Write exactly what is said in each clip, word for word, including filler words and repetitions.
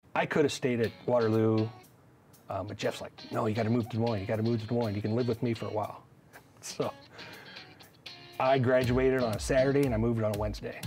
I could have stayed at Waterloo, um, but Jeff's like, no, you got to move to Des Moines. You got to move to Des Moines. You can live with me for a while. So I graduated on a Saturday and I moved on a Wednesday.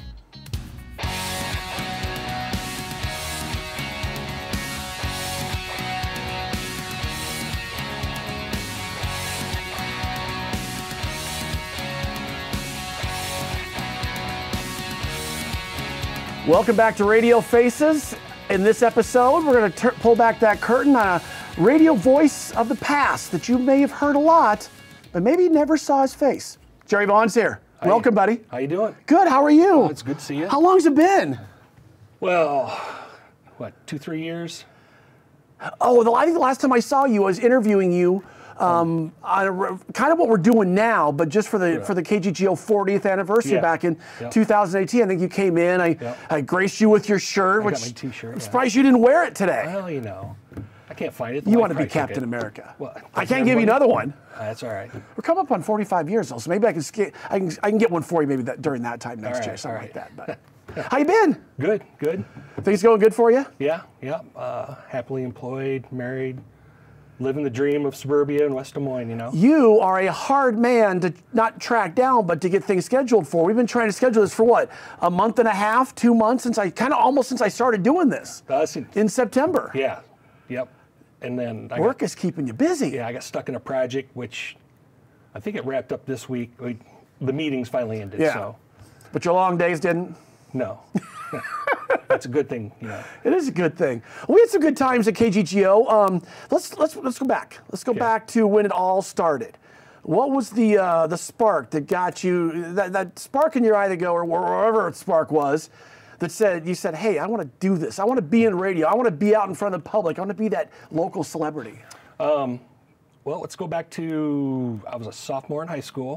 Welcome back to Radio Faces. In this episode, we're going to pull back that curtain on a radio voice of the past that you may have heard a lot, but maybe never saw his face. Jerry Vaughn's here. Hi. Welcome, buddy. How you doing? Good. How are you? Oh, it's good to see you. How long's it been? Well, what, two, three years? Oh, the, I think the last time I saw you, I was interviewing you um, on a, kind of what we're doing now, but just for the Right. for the K G G O fortieth anniversary Yeah. back in Yep. two thousand eighteen. I think you came in. I, Yep. I graced you with your shirt, I which got my t-shirt, I'm yeah. surprised you didn't wear it today. Well, you know, I can't find it. The You wife want to be probably took Captain it. America. Well, I can't give you another one. Uh, that's all right. We're coming up on forty-five years though, so maybe I can sk- I can I can get one for you maybe that, during that time next All right, year, something all like right. that. But how you been? Good, good. Things going good for you? Yeah, yeah. Uh, happily employed, married, living the dream of suburbia in West Des Moines, you know? You are a hard man to not track down, but to get things scheduled for. We've been trying to schedule this for what, a month and a half, two months since I kind of almost since I started doing this Uh, see, in September. yeah, yep. And then I Work got, is keeping you busy. yeah, I got stuck in a project, which I think it wrapped up this week. We, the meetings finally ended, Yeah. so But your long days didn't. no. That's a good thing, you know. It is a good thing. We had some good times at K G G O. Um, let's let's let's go back. Let's go Okay. back to when it all started. What was the uh, the spark that got you that, that spark in your eye to go, or wherever the spark was, that said you said, "Hey, I want to do this. I want to be in radio. I want to be out in front of the public. I want to be that local celebrity." Um, well, let's go back to, I was a sophomore in high school.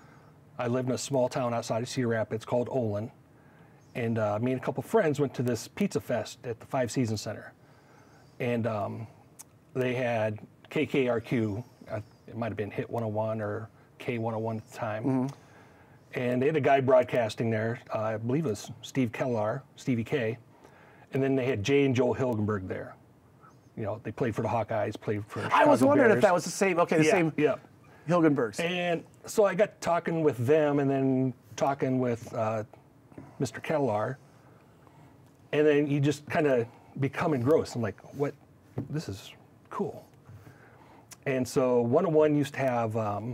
I lived in a small town outside of Cedar Rapids called Olin. And uh, me and a couple friends went to this pizza fest at the Five Seasons Center. And um, they had K K R Q, uh, it might have been Hit one oh one or K one oh one at the time. Mm-hmm. And they had a guy broadcasting there, uh, I believe it was Steve Kellar, Stevie K. And then they had Jay and Joel Hilgenberg there. You know, they played for the Hawkeyes, played for the I was Chicago wondering Bears. if that was the same. Okay, the yeah, same Yeah. Hilgenbergs. And so I got talking with them and then talking with uh, Mister Kellar. And then you just kind of become engrossed. I'm like, what? This is cool. And so one oh one used to have, um,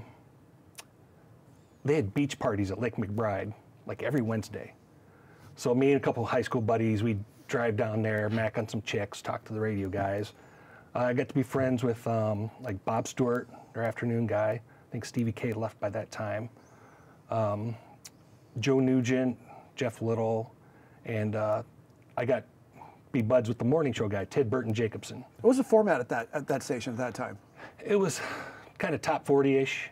they had beach parties at Lake McBride, like every Wednesday. So me and a couple of high school buddies, we'd drive down there, mac on some chicks, talk to the radio guys. Uh, I got to be friends with um, like Bob Stewart, their afternoon guy. I think Stevie K left by that time. Um, Joe Nugent, Jeff Little, and uh, I got to be buds with the morning show guy, Ted Burton Jacobson. What was the format at that at that station at that time? It was kind of top forty-ish.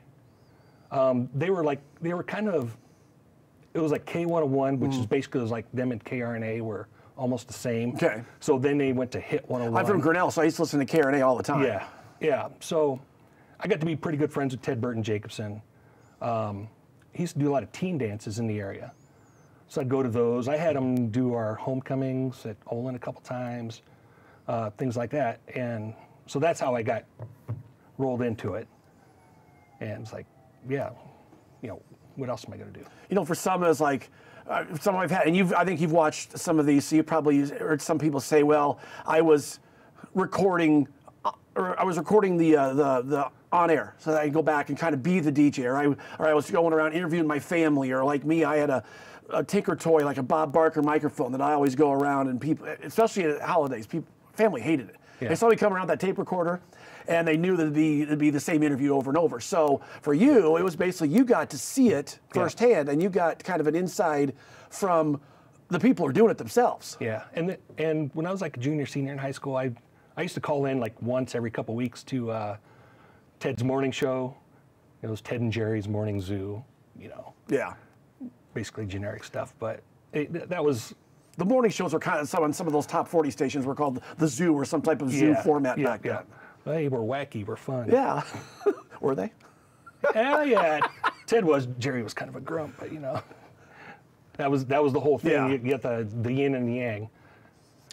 Um, they were like, they were kind of, it was like K one oh one, which mm. is basically was like them and K R N A were almost the same. Okay. So then they went to Hit one oh one. I'm from Grinnell, so I used to listen to K R N A all the time. Yeah, yeah. So I got to be pretty good friends with Ted Burton Jacobson. Um, he used to do a lot of teen dances in the area. So I'd go to those. I had him do our homecomings at Olin a couple times, uh, things like that. And so that's how I got rolled into it. And it's like, yeah, you know, what else am I going to do? You know, for some, it's like, uh, some I've had, and you've, I think you've watched some of these, so you probably heard some people say, well, I was recording, uh, or I was recording the, uh, the, the on air, so that I could go back and kind of be the D J, or I, or I was going around interviewing my family, or like me, I had a, a Tinker toy, like a Bob Barker microphone that I always go around, and people, especially at holidays, people, family hated it. Yeah. They saw me come around that tape recorder, and they knew that it'd be, it'd be the same interview over and over. So for you, it was basically you got to see it firsthand, yeah. and you got kind of an inside from the people who are doing it themselves. Yeah, and the, and when I was like a junior, senior in high school, I I used to call in like once every couple weeks to uh, Ted's morning show. It was Ted and Jerry's Morning Zoo, you know. Yeah. Basically generic stuff, but it, that was... The morning shows were kind of, some on some of those top forty stations were called the Zoo or some type of Zoo yeah, format yeah, back yeah. then. They were wacky, were fun. Yeah. Were they? Yeah, yeah. Ted was, Jerry was kind of a grump, but you know, that was that was the whole thing. Yeah. You get the, the yin and the yang.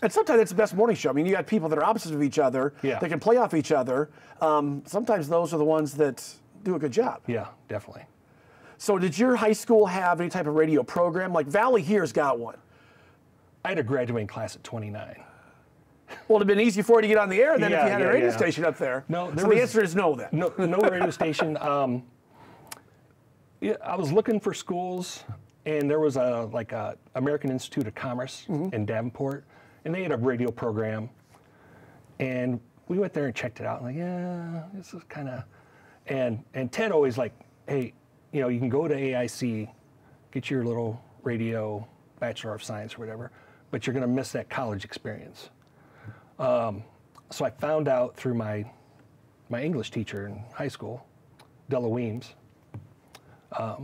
And sometimes it's the best morning show. I mean, you got people that are opposites of each other. Yeah. They can play off each other. Um, sometimes those are the ones that do a good job. Yeah, definitely. So did your high school have any type of radio program? Like Valley here's got one. I had a graduating class at twenty-nine. Well, it'd have been easy for you to get on the air then Yeah, if you had yeah, a radio yeah. station up there. No, there so was- the answer is no then. No, no radio station. Um, yeah, I was looking for schools, and there was a like a American Institute of Commerce in Davenport, and they had a radio program, and we went there and checked it out. And like, yeah, this is kind of, and and Ted always like, hey, you know, you can go to A I C, get your little radio Bachelor of Science or whatever, but you're going to miss that college experience. Um, so I found out through my my English teacher in high school, Della Weems. Um,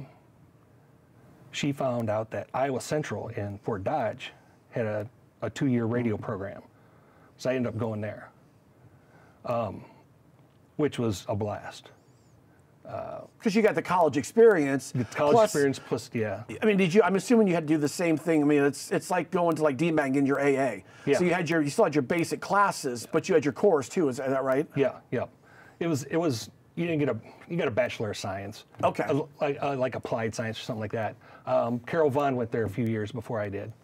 she found out that Iowa Central in Fort Dodge had a, a two-year radio program. So I ended up going there, um, which was a blast. Because you got the college experience. The college plus, experience plus, yeah. I mean, did you? I'm assuming you had to do the same thing. I mean, it's it's like going to like D MAG in your A A. Yeah. So you had your you still had your basic classes, but you had your course too. Is that right? Yeah, yeah. It was, it was, you didn't get a, you got a Bachelor of Science. Okay. Uh, Like, uh, like Applied Science or something like that. Um, Carol Vaughn went there a few years before I did.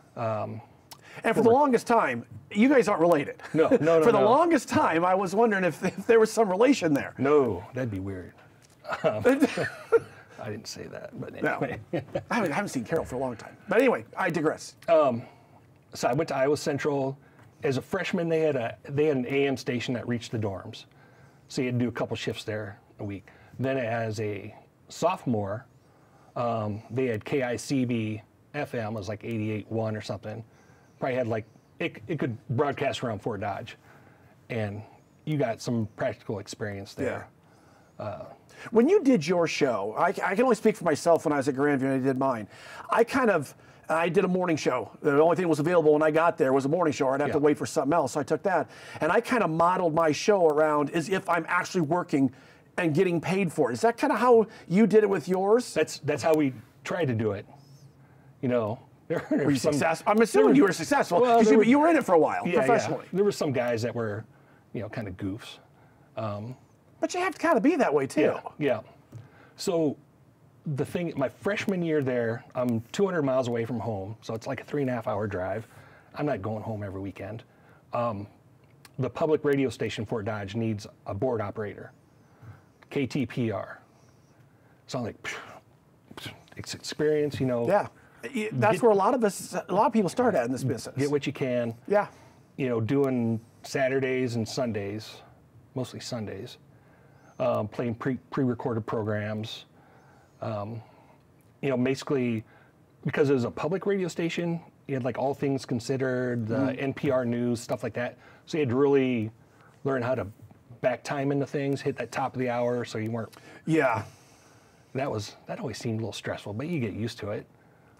And for the longest time, you guys aren't related. No, no, no, For the no. longest time, I was wondering if, if there was some relation there. No, that'd be weird. Um, I didn't say that, but No. anyway. I haven't, I haven't seen Carol for a long time. But anyway, I digress. So I went to Iowa Central. As a freshman, they had a they had an A M station that reached the dorms, so you had to do a couple shifts there a week. Then as a sophomore, um, they had K I C B F M, it was like eighty-eight point one or something. Probably had like it, it could broadcast around Fort Dodge, and you got some practical experience there. When you did your show, I, I can only speak for myself when I was at Grandview and I did mine. I kind of, I did a morning show. The only thing that was available when I got there was a morning show, or I'd have Yeah. to wait for something else, so I took that. And I kind of modeled my show around as if I'm actually working and getting paid for it. Is that kind of how you did it with yours? That's that's how we tried to do it. You know, there Were you some- successful? I'm assuming there you were- were successful, Well, 'cause there you, were- you were in it for a while, yeah, professionally. Yeah. There were some guys that were, you know, kind of goofs. But you have to kind of be that way, too. Yeah, yeah. So the thing, my freshman year there, I'm two hundred miles away from home, so it's like a three and a half hour drive. I'm not going home every weekend. Um, the public radio station Fort Dodge needs a board operator, K T P R. So I'm like, it's experience, you know. Yeah. Y- That's Get- where a lot of us, a lot of people start at in this business. Get what you can. Yeah. You know, doing Saturdays and Sundays, mostly Sundays, um, playing pre, pre-recorded programs. Um, you know, basically, because it was a public radio station, you had like All Things Considered, the N P R News, stuff like that. So you had to really learn how to back time into things, hit that top of the hour, so you weren't. Yeah. That was that always seemed a little stressful, but you get used to it.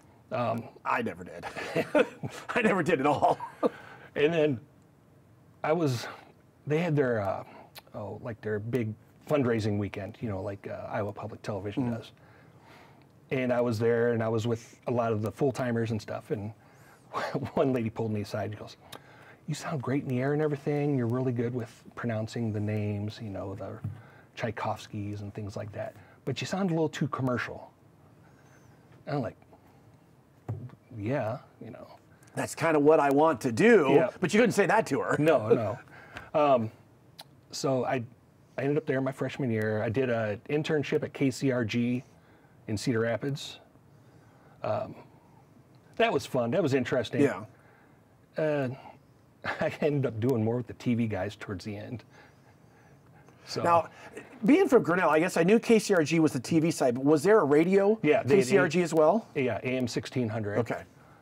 I never did. I never did at all. And then I was, they had their, uh, oh, like their big fundraising weekend, you know, like uh, Iowa Public Television does. And I was there, and I was with a lot of the full-timers and stuff, and one lady pulled me aside and goes, you sound great in the air and everything. You're really good with pronouncing the names, you know, the Tchaikovskys and things like that. But you sound a little too commercial. And I'm like, yeah, you know. That's kind of what I want to do. Yeah. But you couldn't say that to her. No, no. Um, so I, I ended up there my freshman year. I did an internship at K C R G in Cedar Rapids. Um, that was fun. That was interesting. Yeah. Uh, I ended up doing more with the T V guys towards the end. So Now, being from Grinnell, I guess I knew K C R G was the T V side, but was there a radio Yeah, they- K C R G as well? yeah, A M sixteen hundred. Okay.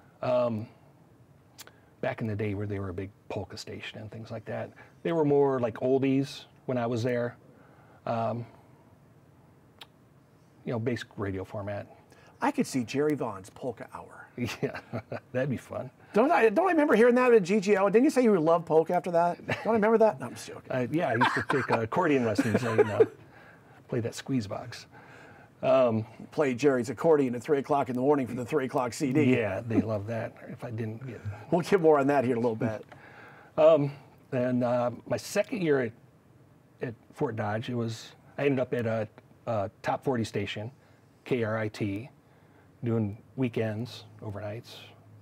Back in the day where they were a big polka station and things like that. They were more like oldies when I was there. Um, you know, basic radio format. I could see Jerry Vaughn's Polka Hour. Yeah, that'd be fun. Don't I, don't I remember hearing that at G G O? Didn't you say you loved polka after that? Don't I remember that? No, I'm just joking. Uh, yeah, I used to take uh, accordion lessons and uh, play that squeeze box. Um, Play Jerry's accordion at three o'clock in the morning for the three o'clock C D. Yeah, they love that. If I didn't get. We'll get more on that here in a little bit. Um, and uh, my second year at, at Fort Dodge, it was I ended up at a, a top forty station, K R I T, doing weekends, overnights.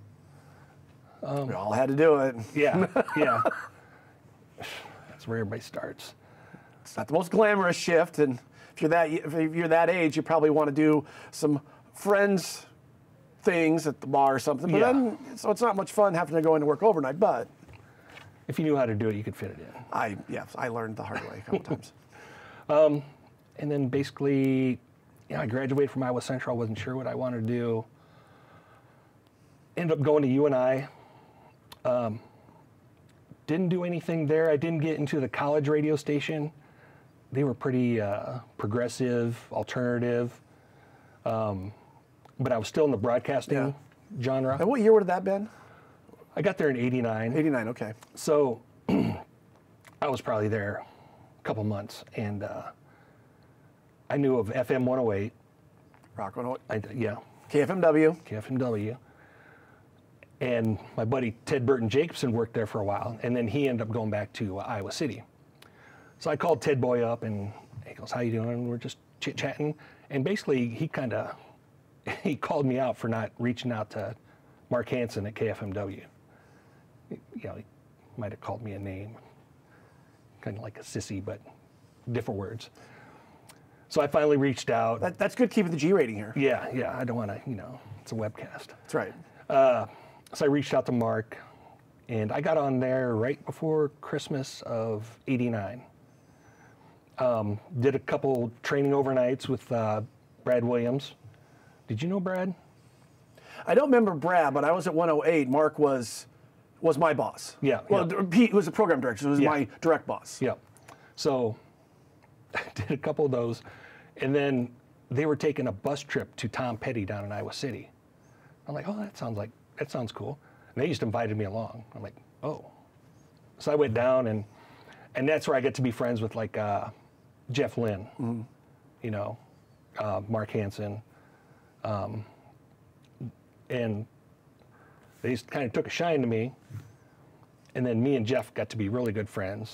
Um, we all had to do it. Yeah, yeah. That's where everybody starts. It's not the most glamorous shift, and if you're that if you're that age, you probably want to do some friends things at the bar or something. But yeah. then, so it's not much fun having to go into work overnight. But if you knew how to do it, you could fit it in. I yes, I learned the hard way a couple times. Um, and then basically, you know, I graduated from Iowa Central. I wasn't sure what I wanted to do. Ended up going to U N I. Um, didn't do anything there. I didn't get into the college radio station. They were pretty uh, progressive, alternative. Um, but I was still in the broadcasting Yeah. genre. And what year would have that been? I got there in eighty-nine. eighty-nine, okay. So I was probably there a couple months, and uh, I knew of F M one oh eight. Rock one oh eight. I, yeah. K F M W. K F M W. And my buddy Ted Burton Jacobson worked there for a while, and then he ended up going back to uh, Iowa City. So I called Ted Boy up, and he goes, "How you doing?" And we're just chit-chatting. And basically, he kind of, he called me out for not reaching out to Mark Hansen at K F M W. You know, he might have called me a name, kind of like a sissy, but different words. So I finally reached out. That, that's good keeping the G rating here. Yeah, yeah, I don't want to, you know, it's a webcast. That's right. Uh, so I reached out to Mark, and I got on there right before Christmas of eighty-nine. Um, did a couple training overnights with uh, Brad Williams. Did you know Brad? I don't remember Brad, but I was at one oh eight. Mark was was my boss. Yeah. Well, yeah. Pete was the program director, so he was Yeah. my direct boss. Yeah. So I did a couple of those, and then they were taking a bus trip to Tom Petty down in Iowa City. I'm like, oh, that sounds like that sounds cool. And they just invited me along. I'm like, oh. So I went down, and and that's where I get to be friends with like uh, Jeff Lynn, mm-hmm. you know, uh, Mark Hansen, um, and they just kind of took a shine to me. And then me and Jeff got to be really good friends.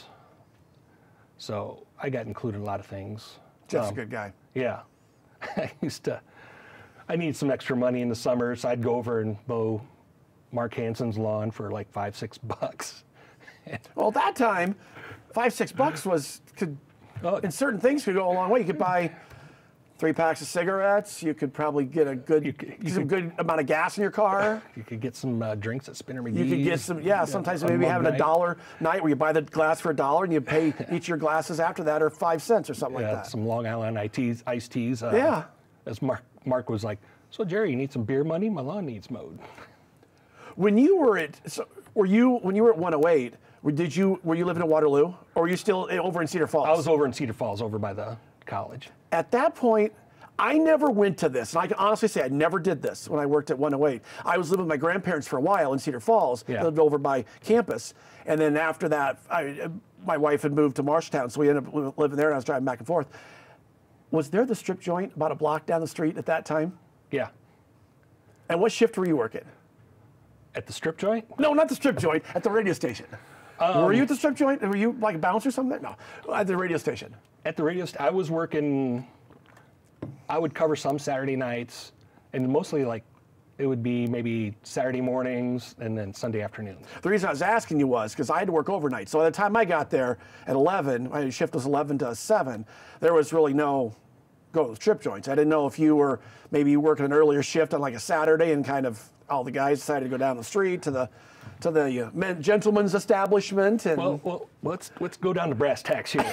So I got included in a lot of things. Jeff's um, a good guy. Yeah. I used to, I need some extra money in the summer, so I'd go over and mow Mark Hansen's lawn for like five, six bucks. Well, at that time, five, six bucks was, could, Oh. in certain things, could go a long way. You could buy three packs of cigarettes. You could probably get a good, You could- you some could- good amount of gas in your car. You could get some uh, drinks at Spinner McGee's. You could get some, yeah, sometimes on maybe one having a night. dollar night where you buy the glass for a dollar and you pay each of your glasses after that or five cents or something Yeah, like that. some Long Island iced teas. Iced teas uh, Yeah. As Mark, Mark was like, so Jerry, you need some beer money? My lawn needs mowed. When you were at, so were you when you were at one oh eight? Were, did you were you living in Waterloo or were you still over in Cedar Falls? I was over in Cedar Falls, over by the college. At that point, I never went to this, and I can honestly say I never did this when I worked at one oh eight. I was living with my grandparents for a while in Cedar Falls. Yeah. I lived over by campus, and then after that, I, my wife had moved to Marshtown, so we ended up living there, and I was driving back and forth. Was there the strip joint about a block down the street at that time? Yeah. And what shift were you working? At the strip joint? No, not the strip joint, at the radio station. Um, were you at the strip joint? Were you like a bouncer or something? No, at the radio station. At the radio st- I was working, I would cover some Saturday nights, and mostly like, it would be maybe Saturday mornings and then Sunday afternoons. The reason I was asking you was because I had to work overnight. So by the time I got there at eleven, my shift was eleven to seven, there was really no go to the strip joints. I didn't know if you were maybe working an earlier shift on like a Saturday and kind of all the guys decided to go down the street to the to the uh, men, gentleman's establishment. And Well, well, let's let's go down to brass tacks here.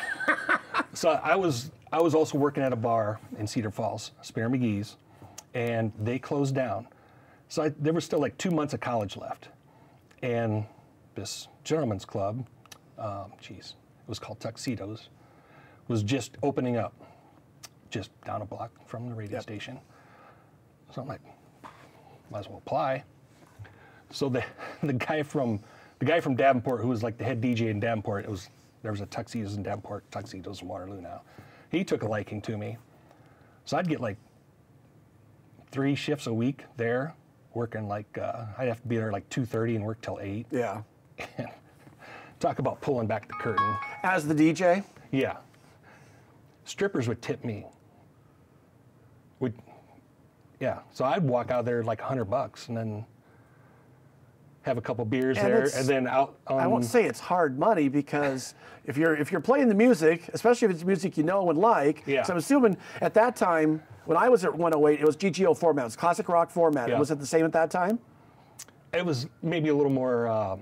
So I was I was also working at a bar in Cedar Falls, Spinner McGee's, and they closed down. So I, there was still like two months of college left, and this gentleman's club, um, geez, it was called Tuxedos, was just opening up, just down a block from the radio Yep. station. So I'm like, might as well apply. So the the guy from the guy from Davenport, who was like the head D J in Davenport, it was there was a Tuxedos in Davenport, Tuxedos in Waterloo now. He took a liking to me. So I'd get like three shifts a week there, working like, uh, I'd have to be there like two thirty and work till eight. Yeah. Talk about pulling back the curtain. As the D J? Yeah. Strippers would tip me. Would, yeah. So I'd walk out there like a hundred bucks and then have a couple beers And there, it's- and then out on... I won't say it's hard money because if you're if you're playing the music, especially if it's music you know and like, Yeah. so I'm assuming at that time, when I was at one oh eight, it was G G O format, it was classic rock format. Yeah. Was it the same at that time? It was maybe a little more uh,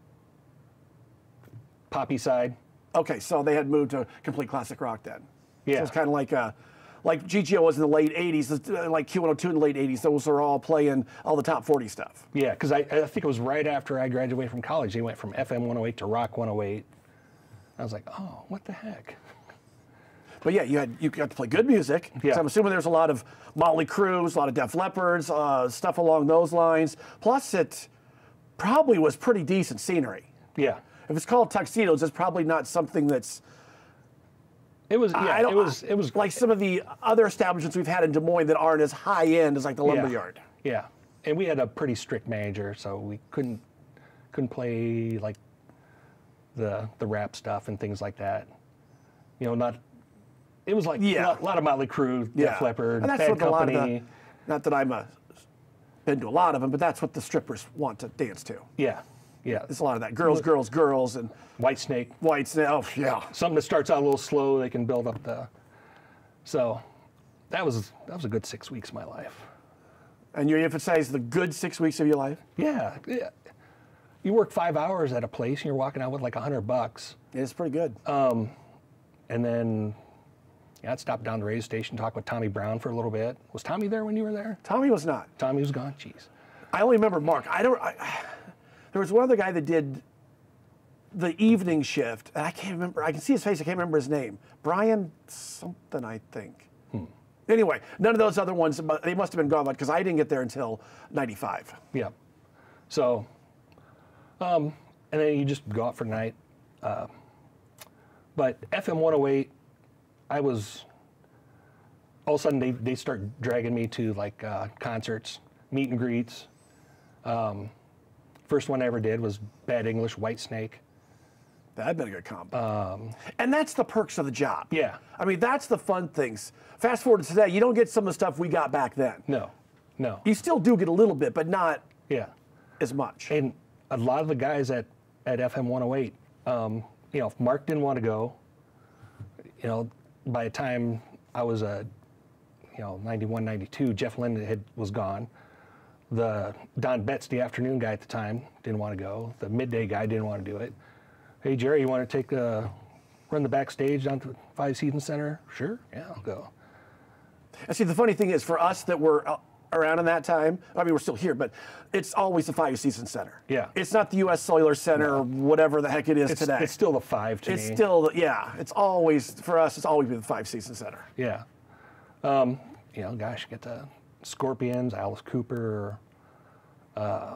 poppy side. Okay, so they had moved to complete classic rock then. Yeah. So it's kind of like uh, like G G O was in the late eighties, like Q one oh two in the late eighties. Those are all playing all the top forty stuff. Yeah, because I, I think it was right after I graduated from college. They went from F M one oh eight to Rock one oh eight. I was like, oh, what the heck? But yeah, you had you got to play good music. Yeah. So I'm assuming there's a lot of Motley Crues, a lot of Def Leppards, uh, stuff along those lines. Plus, it probably was pretty decent scenery. Yeah. If it's called Tuxedos, it's probably not something that's. It was, yeah, I don't, it was, it was like some of the other establishments we've had in Des Moines that aren't as high end as like the yeah, Lumberyard. Yeah, and we had a pretty strict manager, so we couldn't couldn't play like the the rap stuff and things like that. You know, not. It was like Yeah. a lot, lot of Motley Crue, Def Leppard, and that's Bad what a lot of Company. the. Not that I'm a, been to a lot of them, but that's what the strippers want to dance to. Yeah, yeah. There's a lot of that. Girls, girls, girls, and White Snake. whites. Oh, yeah. Something that starts out a little slow, they can build up the. So, that was that was a good six weeks of my life. And you emphasize the good six weeks of your life? Yeah, yeah. You work five hours at a place, and you're walking out with like a hundred bucks, It's pretty good. and then yeah, I'd stop down the radio station, talk with Tommy Brown for a little bit. Was Tommy there when you were there? Tommy was not. Tommy was gone. Jeez. I only remember Mark. I don't. I, there was one other guy that did the evening shift, and I can't remember. I can see his face. I can't remember his name. Brian something, I think. Hmm. Anyway, none of those other ones. But they must have been gone because I didn't get there until ninety-five. Yeah. So, um, and then you just go out for the night. Uh, but F M one oh eight, I was, all of a sudden they, they start dragging me to like uh, concerts, meet and greets. Um, first one I ever did was Bad English, White Snake. That'd been a good combo. Um, and that's the perks of the job. Yeah. I mean, that's the fun things. Fast forward to today, you don't get some of the stuff we got back then. No, no. You still do get a little bit, but not Yeah. as much. And a lot of the guys at, at F M one oh eight, um, you know, if Mark didn't want to go, you know, by the time I was a, you know, ninety-one, ninety-two, Jeff Linden had, was gone. The Don Betts, the afternoon guy at the time, didn't want to go. The midday guy didn't want to do it. Hey, Jerry, you want to take uh, run the backstage down to the Five Seasons Center? Sure, yeah, I'll go. And see, the funny thing is, for us that were uh, around in that time, I mean, we're still here, but it's always the Five Seasons Center. Yeah. It's not the U S Cellular Center No. or whatever the heck it is It's, today. it's still the five to It's me. still, yeah, it's always, for us, it's always been the Five Seasons Center. Yeah. Um, you know, gosh, get the Scorpions, Alice Cooper, uh,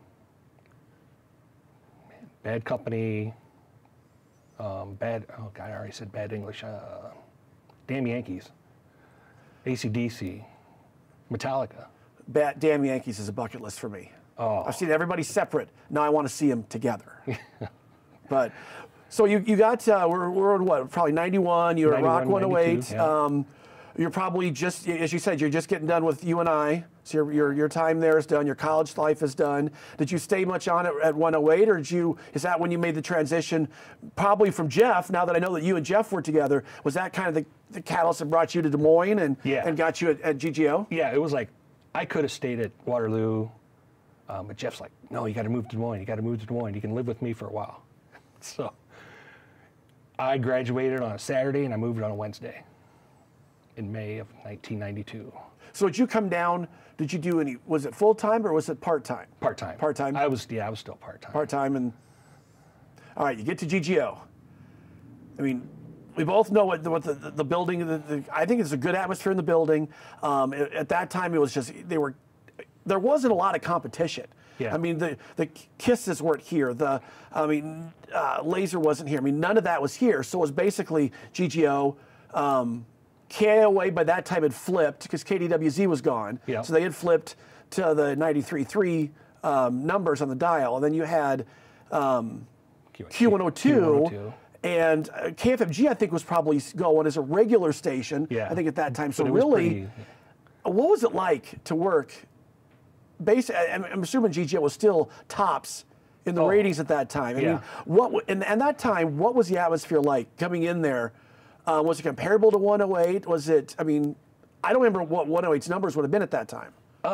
Bad Company, um, Bad, oh God, I already said Bad English, uh, Damn Yankees, A C D C, Metallica. Bat, Damn Yankees is a bucket list for me. Oh. I've seen everybody separate. Now I want to see them together. But, so you, you got, uh, we're, we're in what, probably ninety-one, you're at Rock one oh eight. ninety-two, yeah. Um, you're probably just, as you said, you're just getting done with U N I. So your, your, your time there is done, your college life is done. Did you stay much on it at one oh eight, or did you, is that when you made the transition, probably from Jeff, now that I know that you and Jeff were together, was that kind of the, the catalyst that brought you to Des Moines and, Yeah. and got you at, at G G O? Yeah, it was like, I could have stayed at Waterloo, um, but Jeff's like, no, you got to move to Des Moines. You got to move to Des Moines. You can live with me for a while. So I graduated on a Saturday and I moved on a Wednesday in May of nineteen ninety-two. So did you come down, did you do any, was it full-time or was it part-time? Part-time. Part-time? I was, yeah, I was still part-time. Part-time, and, all right, you get to G G O. I mean, we both know what the, what the, the building, the, the, I think it's a good atmosphere in the building. Um, at, at that time, it was just, they were, there wasn't a lot of competition. Yeah. I mean, the, the Kisses weren't here. The, I mean, uh, Laser wasn't here. I mean, none of that was here. So it was basically G G O, um, K O A by that time had flipped because K D W Z was gone. Yeah. So they had flipped to the ninety-three point three um, numbers on the dial. And then you had um, Q one oh two. And uh, K F M G, I think, was probably going as a regular station, Yeah. I think, at that time. So But it was really, pretty- what was it like to work? Basi- I'm I'm assuming G G O was still tops in the Oh, ratings at that time. I yeah. mean, what w- and, and that time, what was the atmosphere like coming in there? Uh, was it comparable to one oh eight? Was it? I mean, I don't remember what one oh eight's numbers would have been at that time.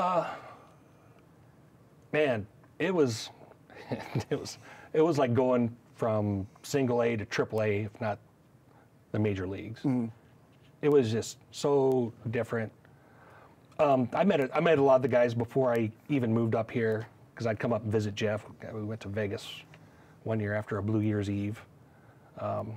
Man, it was, it was, it was like going from single A to triple A, if not the major leagues. Mm-hmm. It was just so different. Um, I met a, I met a lot of the guys before I even moved up here because I'd come up and visit Jeff. We went to Vegas one year after a Blue Year's Eve. Um,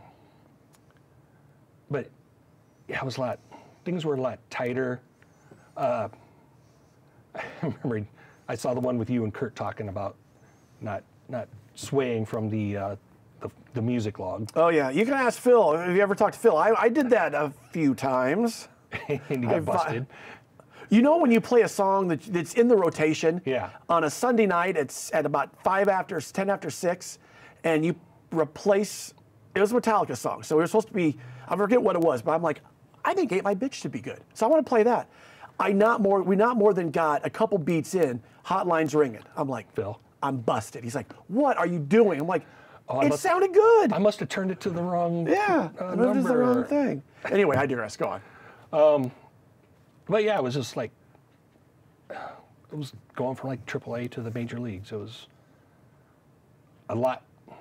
but yeah, it was a lot. Things were a lot tighter. Uh, I remember I saw the one with you and Kurt talking about not not swaying from the uh, the, the music log. Oh yeah, you can ask Phil. Have you ever talked to Phil? I, I did that a few times. And you got I've- busted. You know when you play a song that, that's in the rotation Yeah. on a Sunday night, it's at about five after, ten after six, and you replace, it was a Metallica song, so it was supposed to be, I forget what it was, but I'm like, I think Ain't My Bitch should be good, so I want to play that. I not more, we not more than got a couple beats in, Hotline's ringing. I'm like, Phil. I'm busted. He's like, what are you doing? I'm like, Oh, I it must- sounded good. I must have turned it to the wrong yeah, uh, I moved it to the number. wrong thing. Anyway, I digress. Go on. But yeah, it was just like, it was going from like triple A to the major leagues. It was a lot.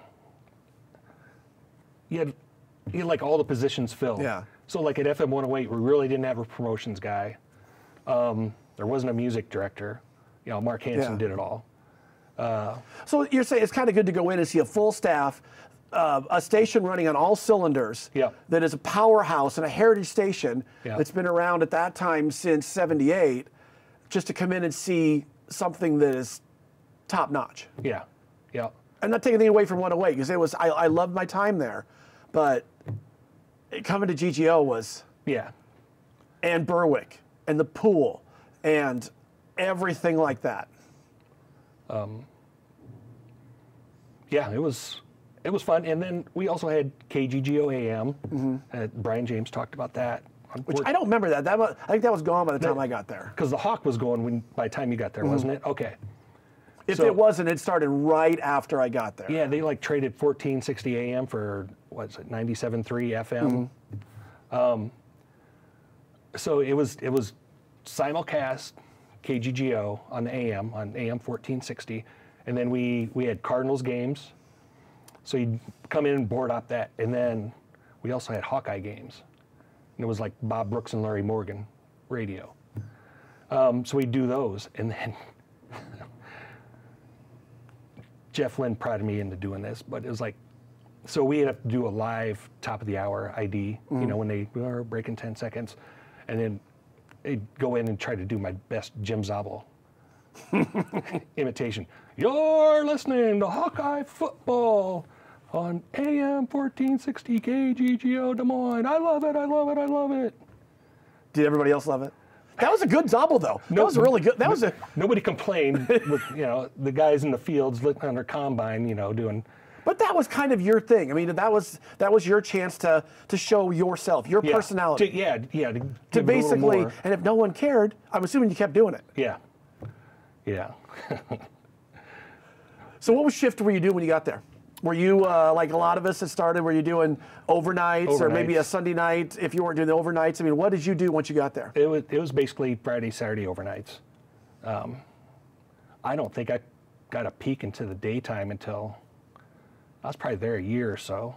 You had, you had like all the positions filled. Yeah. So like at F M one oh eight, we really didn't have a promotions guy. Um, there wasn't a music director. You know, Mark Hansen Yeah. did it all. So you're saying it's kind of good to go in and see a full staff, uh, a station running on all cylinders. Yeah. That is a powerhouse and a heritage station Yeah. that's been around at that time since seventy-eight, just to come in and see something that is top notch. Yeah. Yeah. I'm not taking anything away from one oh eight because it was I, I loved my time there, but coming to G G O was Yeah. and Berwick and the pool and everything like that. Yeah, it was it was fun. And then we also had K G G O A M. Mm-hmm. Uh, Brian James talked about that. Which I don't remember that. That was, I think that was gone by the time I got there. Because the Hawk was going when by the time you got there, wasn't it? Okay. If So- it wasn't, it started right after I got there. Yeah, they like traded fourteen sixty A M for what's it, ninety-seven point three F M. Um, so it was it was simulcast K G G O on the A M on A M fourteen sixty, and then we we had Cardinals games. So you'd come in and board up that, and then we also had Hawkeye games, and it was like Bob Brooks and Larry Morgan radio. Um, so we'd do those, and then Jeff Lynn prodded me into doing this, but it was like, so we had to do a live top of the hour I D, you know, when they were breaking ten seconds, and then I'd go in and try to do my best Jim Zabel imitation. You're listening to Hawkeye Football on A M fourteen sixty K G G O Des Moines. I love it, I love it, I love it. Did everybody else love it? That was a good Zabel, though. That No- was really good. That was a. Nobody complained with, you know, the guys in the fields lit- on their combine, you know, doing, But that was kind of your thing. I mean, that was that was your chance to to show yourself, your yeah, personality, to, yeah, yeah, to, to give it a little basically. more. And if no one cared, I'm assuming you kept doing it. Yeah, yeah. So, what was shift were you doing when you got there? Were you uh, like a lot of us that started? Were you doing overnights, or maybe a Overnights. Sunday night if you weren't doing the overnights? I mean, what did you do once you got there? It was it was basically Friday, Saturday overnights. Um, I don't think I got a peek into the daytime until I was probably there a year or so.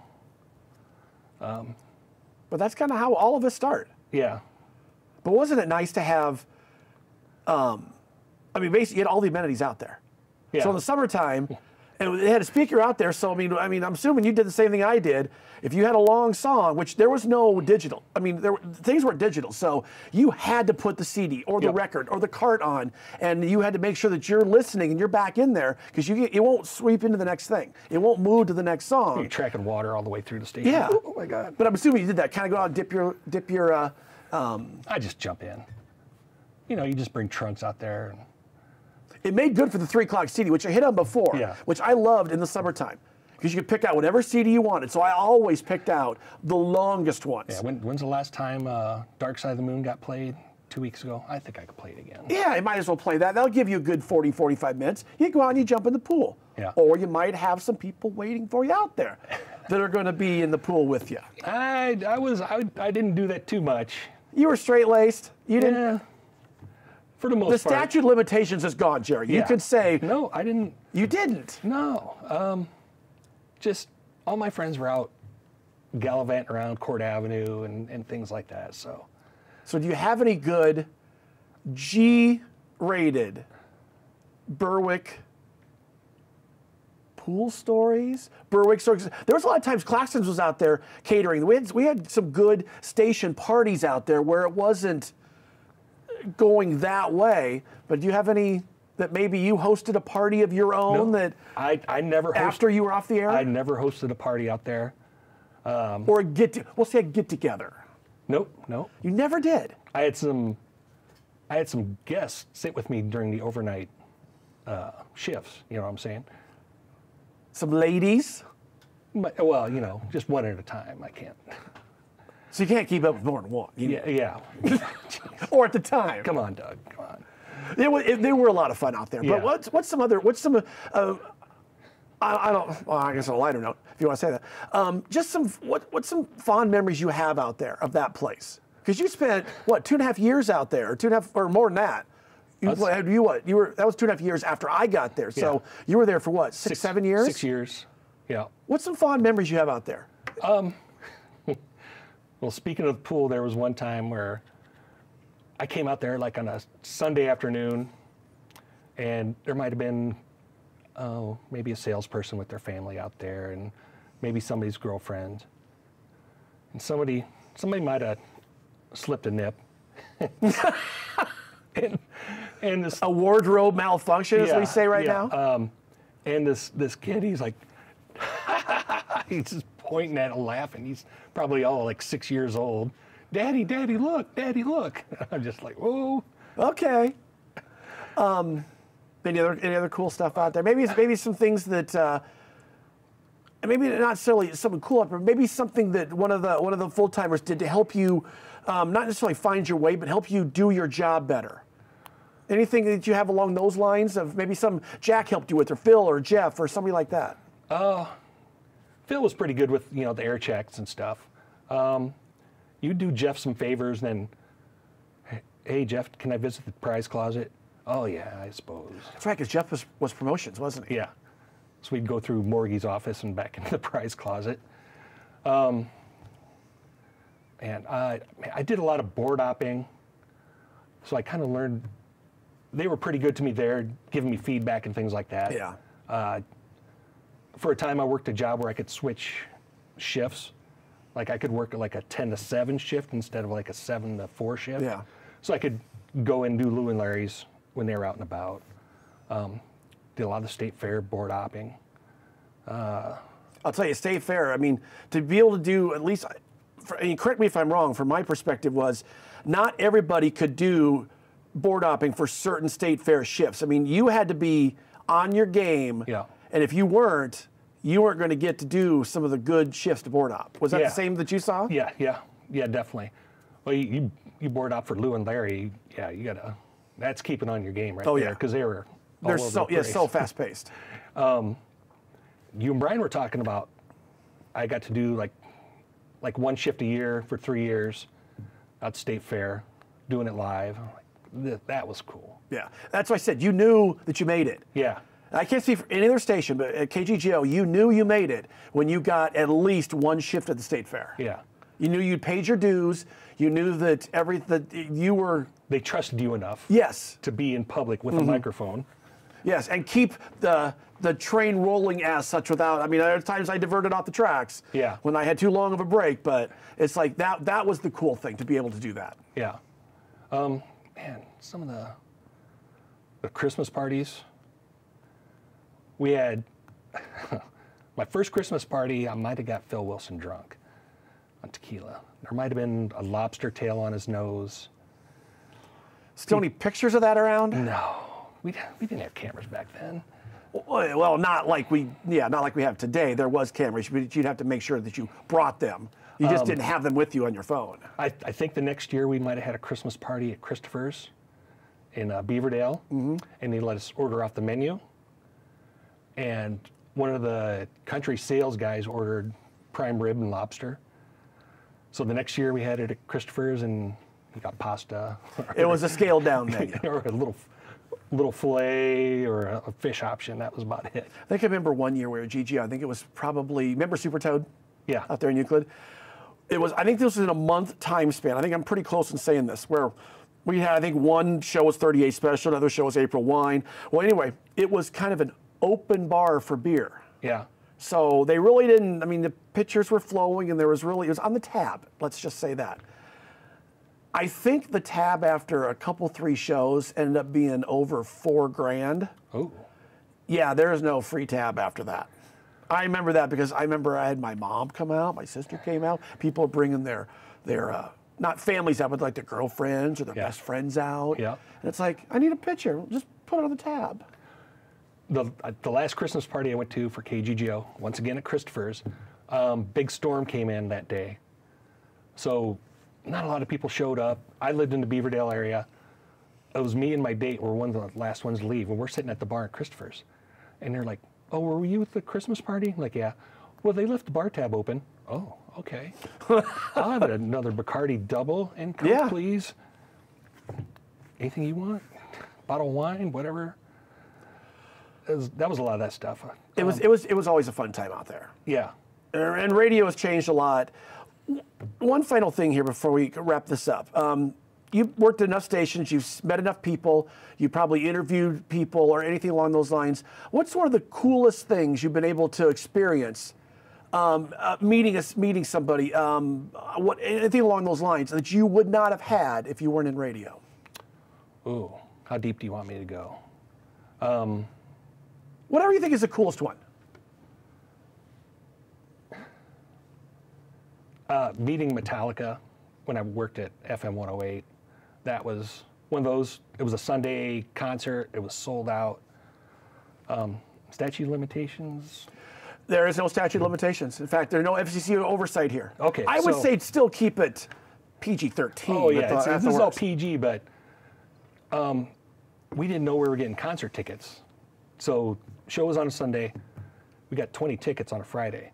But that's kind of how all of us start. Yeah, But wasn't it nice to have? Um, I mean, basically, you had all the amenities out there. yeah. So in the summertime, and they had a speaker out there. So I mean, I mean, I'm assuming you did the same thing I did. If you had a long song, which there was no digital, I mean, there were, things weren't digital, so you had to put the C D or the Yep. record or the cart on, and you had to make sure that you're listening and you're back in there because you get, it won't sweep into the next thing. It won't move to the next song. You're tracking water all the way through the station. Yeah. Oh my God. But I'm assuming you did that. Kind of go out and dip your dip your uh, Um, I just jump in. You know, you just bring trunks out there. And, it made good for the three o'clock C D, which I hit on before, Yeah. which I loved in the summertime. Because you could pick out whatever C D you wanted. So I always picked out the longest ones. yeah, when, when's the last time uh, Dark Side of the Moon got played? Two weeks ago? I think I could play it again. Yeah, you might as well play that. That'll give you a good forty, forty-five minutes. You go out and you jump in the pool. Yeah. Or you might have some people waiting for you out there that are going to be in the pool with you. I, I was I, I didn't do that too much. You were straight-laced. You didn't. Yeah, for the most The part. statute of limitations is gone, Jerry. You Yeah. could say No, I didn't. you didn't. No. Um, just all my friends were out gallivanting around Court Avenue and, and things like that. So So do you have any good G-rated Berwick pool stories? Berwick stories. There was a lot of times Claxton's was out there catering. We had, we had some good station parties out there where it wasn't going that way. But do you have any that maybe you hosted a party of your own No, that I, I never hosted, after you were off the air? I never hosted a party out there. or a get to, we'll say a get together. Nope, nope. You never did. I had some I had some guests sit with me during the overnight uh, shifts. You know what I'm saying? Some ladies. But, well, you know, just one at a time. I can't. So you can't keep up with more than one. You- Yeah, yeah. Or at the time. Come on, Doug. Come on. They were, it- they were a lot of fun out there. Yeah. But what's what's some other what's some uh, I, I don't well I guess on a lighter note if you want to say that um, just some what what's some fond memories you have out there of that place because you spent what two and a half years out there or two and a half or more than that. You, That's- what, you what you were that was two and a half years after I got there. So Yeah. you were there for what six, seven years? Six years. Yeah. What's some fond memories you have out there? Well, speaking of the pool, there was one time where I came out there like on a Sunday afternoon, and there might have been, oh, maybe a salesperson with their family out there, and maybe somebody's girlfriend, and somebody, somebody might have slipped a nip, and, and this A wardrobe malfunction, as we say right yeah, now. Um, and this this kid, he's like, he's just pointing at it, laughing. He's probably all like six years old. Daddy, Daddy, look, Daddy, look. I'm just like, whoa. Okay. Um, any other any other cool stuff out there? Maybe maybe some things that uh, maybe not necessarily something cool, but maybe something that one of the one of the full timers did to help you um, not necessarily find your way, but help you do your job better. Anything that you have along those lines of maybe some Jack helped you with, or Phil, or Jeff, or somebody like that. Phil was pretty good with, you know, the air checks and stuff. Um, you do Jeff some favors, and then, hey, Jeff, can I visit the prize closet? Oh, yeah, I suppose. That's right, because Jeff was, was promotions, wasn't he? Yeah. So we'd go through Morgie's office and back into the prize closet. Um, and I, I did a lot of board opping, so I kind of learned. They were pretty good to me there, giving me feedback and things like that. Yeah. Uh, for a time, I worked a job where I could switch shifts. Like I could work like a ten to seven shift instead of like a seven to four shift. Yeah. So I could go and do Lou and Larry's when they were out and about. Um, did a lot of the state fair board opping. I'll tell you, State Fair, I mean, to be able to do at least, for, I mean, correct me if I'm wrong, from my perspective was, not everybody could do board opping for certain State Fair shifts. I mean, you had to be on your game, Yeah. and if you weren't, you weren't going to get to do some of the good shifts to board op. Was that Yeah. the same that you saw? Yeah, yeah, yeah, definitely. Well, you you, you board op for Lou and Larry. Yeah, you gotta. That's keeping on your game right Oh, there yeah. because they were. All They're over so the yeah, place. so fast paced. You and Brian were talking about. I got to do like, like one shift a year for three years, at State Fair, doing it live. I'm like, "Th- that was cool. Yeah, that's why I said you knew that you made it. Yeah, I can't speak for any other station, but at K G G O, you knew you made it when you got at least one shift at the State Fair. yeah. You knew you'd paid your dues. You knew that every that you were They trusted you enough. yes, To be in public with Mm-hmm. a microphone. yes, and keep the the train rolling as such without. I mean, there are times I diverted off the tracks. Yeah. When I had too long of a break, but it's like that. That was the cool thing to be able to do that. Yeah. Um, man, some of the the Christmas parties. We had my first Christmas party. I might have got Phil Wilson drunk. on tequila. There might have been a lobster tail on his nose. Still any pictures of that around? No, we, we didn't have cameras back then. Well, not like we, yeah, not like we have today. There was cameras, but you'd have to make sure that you brought them. You just um, didn't have them with you on your phone. I, I think the next year we might have had a Christmas party at Christopher's in uh, Beaverdale, mm-hmm. and they let us order off the menu. And one of the country sales guys ordered prime rib and lobster. So the next year we had it at Christopher's, and we got pasta. It was a scaled down menu. Or a little, little filet or a, a fish option. That was about it. I think I remember one year we were at G G O. I think it was probably, remember Super Toad? Yeah. Out there in Euclid? It was, I think this was in a month time span. I think I'm pretty close in saying this, where we had, I think one show was thirty-eight Special, another show was April Wine. Well, anyway, it was kind of an open bar for beer. Yeah. So they really didn't, I mean, the pitchers were flowing and there was really, it was on the tab, let's just say that. I think the tab after a couple, three shows ended up being over four grand. Oh. Yeah, there's no free tab after that. I remember that because I remember I had my mom come out, my sister came out, people bringing their, their uh, not families out, but like their girlfriends or their yeah. best friends out. Yeah. And it's like, I need a picture, just put it on the tab. The, the last Christmas party I went to for K G G O, once again at Christopher's, um, big storm came in that day. So not a lot of people showed up. I lived in the Beaverdale area. It was me and my date were one of the last ones to leave, and we're sitting at the bar at Christopher's. And they're like, oh, were you at the Christmas party? I'm like, yeah. Well, they left the bar tab open. Oh, okay. I'll have another Bacardi double and Coke, yeah. please. Anything you want? Bottle of wine, whatever. It was, that was a lot of that stuff. It um, was, it was, it was always a fun time out there. Yeah. And radio has changed a lot. One final thing here before we wrap this up. Um, you worked at enough stations, you've met enough people, you probably interviewed people or anything along those lines. What's one of the coolest things you've been able to experience um, uh, meeting a, meeting somebody, um, what, anything along those lines that you would not have had if you weren't in radio? Ooh, how deep do you want me to go? Um, Whatever you think is the coolest one. Uh, meeting Metallica when I worked at F M one oh eight. That was one of those, it was a Sunday concert, it was sold out. Um, statute of limitations? There is no statute of limitations. In fact, there's no F C C oversight here. Okay. I would so, say still keep it P G thirteen. Oh yeah, the, it's, this this is all P G, but um, we didn't know we were getting concert tickets. So show was on a Sunday, we got twenty tickets on a Friday.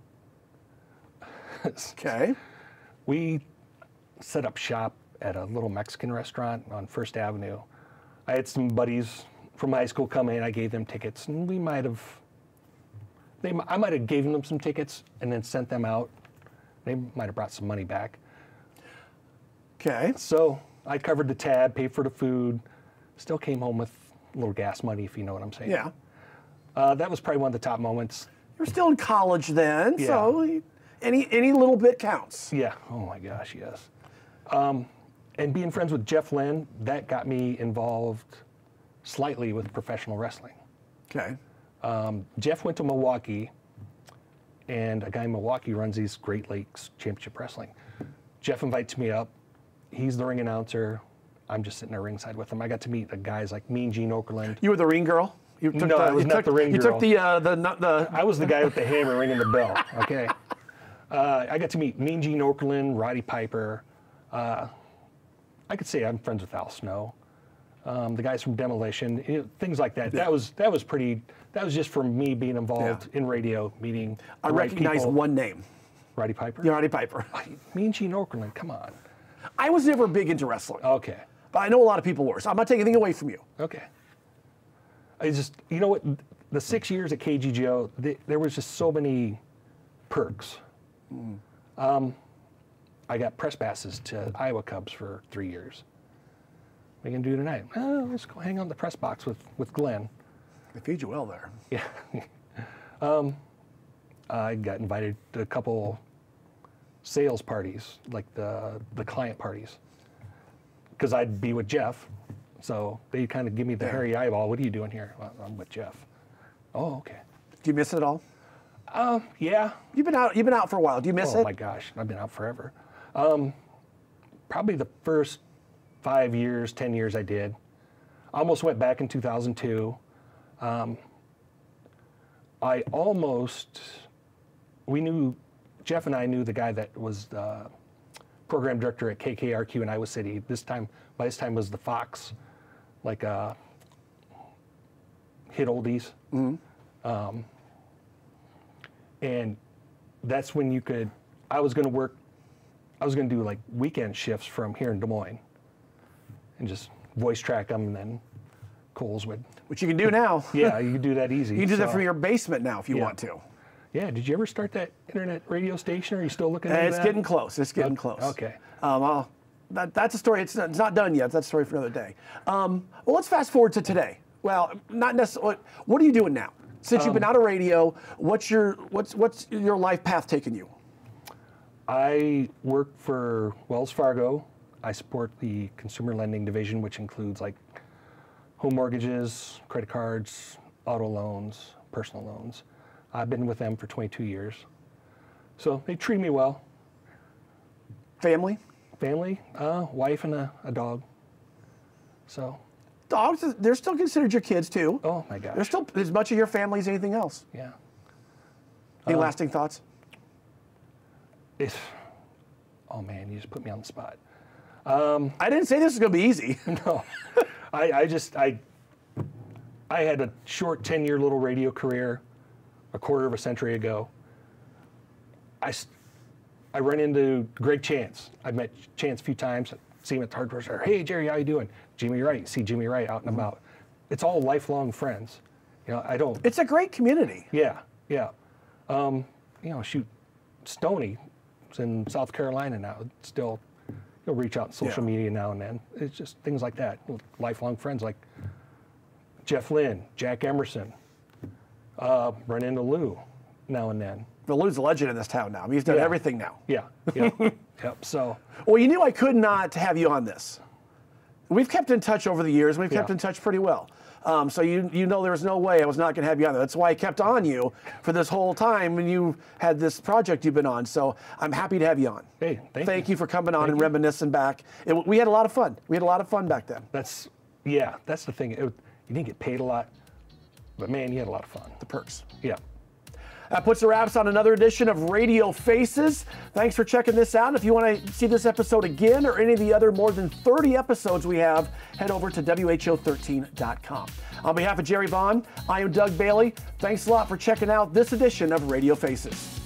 Okay. We set up shop at a little Mexican restaurant on First Avenue. I had some buddies from high school come in, I gave them tickets, and we might have, they, I might have given them some tickets and then sent them out. They might have brought some money back. Okay. So I covered the tab, paid for the food, still came home with a little gas money, if you know what I'm saying. Yeah. Uh, that was probably one of the top moments. You were still in college then, Yeah. so any any little bit counts. Yeah, oh my gosh, yes. Um, and being friends with Jeff Lynne, that got me involved slightly with professional wrestling. Okay. Um, Jeff went to Milwaukee, and a guy in Milwaukee runs these Great Lakes Championship Wrestling. Jeff invites me up. He's the ring announcer. I'm just sitting there ringside with him. I got to meet the guys like Mean Gene Okerlund. You were the ring girl? You took no, the, I was you not took, the ring you girl. took the, uh, the, the... I was the guy with the hammer ringing the bell, okay? Uh, I got to meet Mean Gene Okerlund, Roddy Piper. Uh, I could say I'm friends with Al Snow. Um, the guys from Demolition, you know, things like that. Yeah. That was that was pretty. That was just from me being involved yeah. in radio, meeting. I right recognize people. one name. Roddy Piper. Yeah, Roddy Piper. Mean Gene Okerlund. Come on. I was never big into wrestling. Okay. But I know a lot of people were, so I'm not taking anything away from you. Okay. I just, you know what? The six years at K G G O, the, there was just so many perks. Mm. Um, I got press passes to Iowa Cubs for three years. What are you gonna do tonight? Oh, let's go hang on the press box with, with Glenn. They feed you well there. Yeah. um, I got invited to a couple sales parties, like the the client parties, because I'd be with Jeff. So they kind of give me the yeah. hairy eyeball. What are you doing here? Well, I'm with Jeff. Oh, okay. Do you miss it all? Uh, yeah. You've been out. You've been out for a while. Do you miss Oh it? my gosh, I've been out forever. Um, probably the first five years, ten years I did. I almost went back in two thousand two. Um, I almost, we knew, Jeff and I knew the guy that was the program director at K K R Q in Iowa City. This time, by this time was the Fox, like uh, hit oldies. Mm-hmm. Um, and that's when you could, I was going to work, I was going to do like weekend shifts from here in Des Moines and just voice track them, and then Coles would. Which you can do now. Yeah, you can do that easy. You can do that so, from your basement now if you yeah. want to. Yeah, did you ever start that internet radio station? Or are you still looking at It's that? getting close. It's getting Okay. close. Okay. Um, I'll, that, that's a story. It's not, it's not done yet. That's a story for another day. Um, well, let's fast forward to today. Well, not necessarily. What are you doing now? Since Um, you've been out of radio, what's your what's what's your life path taking you? I work for Wells Fargo. I support the consumer lending division, which includes like home mortgages, credit cards, auto loans, personal loans. I've been with them for twenty-two years. So they treat me well. Family? Family, uh, wife and a, a dog. So, Dogs, they're still considered your kids too. oh my gosh. They're still as much of your family as anything else. Yeah. Any Uh, lasting thoughts? It's, oh man, you just put me on the spot. I didn't say this was going to be easy. No, I, I just, I, I had a short ten-year little radio career a quarter of a century ago. I, s- I run into Greg Chance. I've met Chance a few times, see him at the hardware store. Hey, Jerry, how you doing? Jimmy Wright, see Jimmy Wright out and about. It's all lifelong friends. You know, I don't, It's a great community. yeah, yeah. Um, you know, shoot, Stoney is in South Carolina now. Still, he'll reach out on social Yeah. media now and then. It's just things like that. Lifelong friends like Jeff Lynn, Jack Emerson. Uh, run into Lou now and then. Well, Lou's a legend in this town now. I mean, he's done Yeah. everything now. Yeah, yeah, yep. So, Well, you knew I could not have you on this. We've kept in touch over the years. We've kept Yeah. in touch pretty well. Um, so you you know there was no way I was not going to have you on there. That's why I kept on you for this whole time when you had this project you've been on. So I'm happy to have you on. hey, thank, Thank you for coming on Thank and you. reminiscing back. It, we had a lot of fun. We had a lot of fun back then. That's, yeah, that's the thing. It, you didn't get paid a lot, but man, you had a lot of fun. The perks. Yeah. That puts the wraps on another edition of Radio Faces. Thanks for checking this out. If you want to see this episode again or any of the other more than thirty episodes we have, head over to W H O thirteen dot com. On behalf of Jerry Vaughn, I am Doug Bailey. Thanks a lot for checking out this edition of Radio Faces.